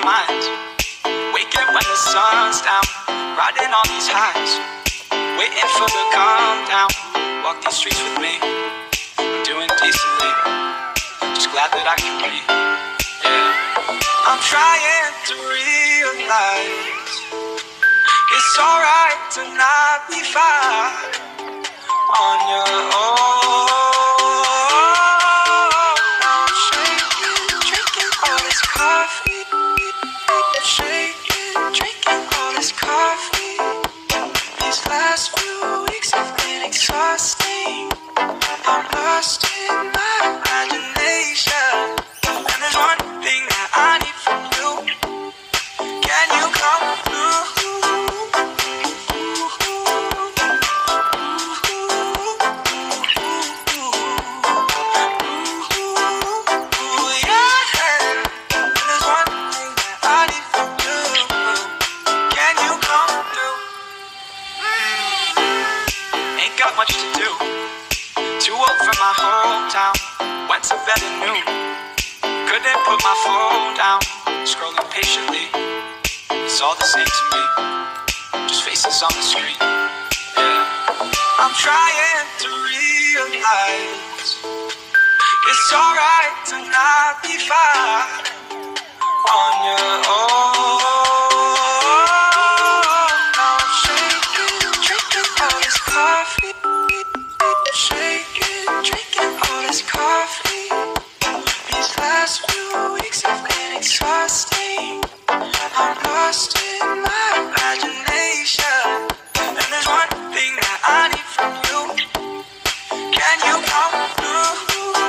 minds. Waking when the sun's down, riding on these highs, waiting for the calm down. Walk these streets with me, I'm doing decently, just glad that I can breathe. Yeah, I'm trying to realize it's alright to not be fine on your own. Now I'm shaking, drinking all this coffee. Shaking, drinking all this coffee. These last few weeks have been exhausting. I'm lost in my imagination, and there's one thing that I need from you. Can you come through? Got much to do. Too old for my hometown. Went to bed at noon. Couldn't put my phone down. Scrolling patiently. It's all the same to me. Just faces on the screen. Yeah. I'm trying to realize it's alright to not be fine on your own. Now I'm shaking, drinking all this coffee. Shaking, drinking all this coffee. These last few weeks have been exhausting. I'm lost in my imagination, and there's one thing that I need from you. Can you come through?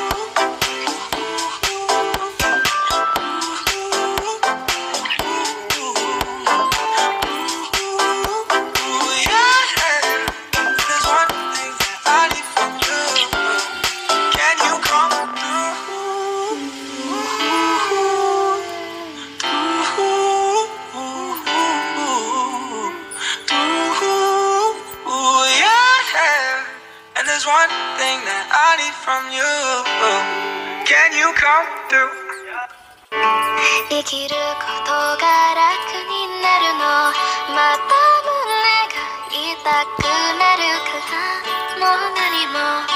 There's one thing that I need from you. Can you come through? 生きることが楽になるのまた胸が痛くなるからもう何も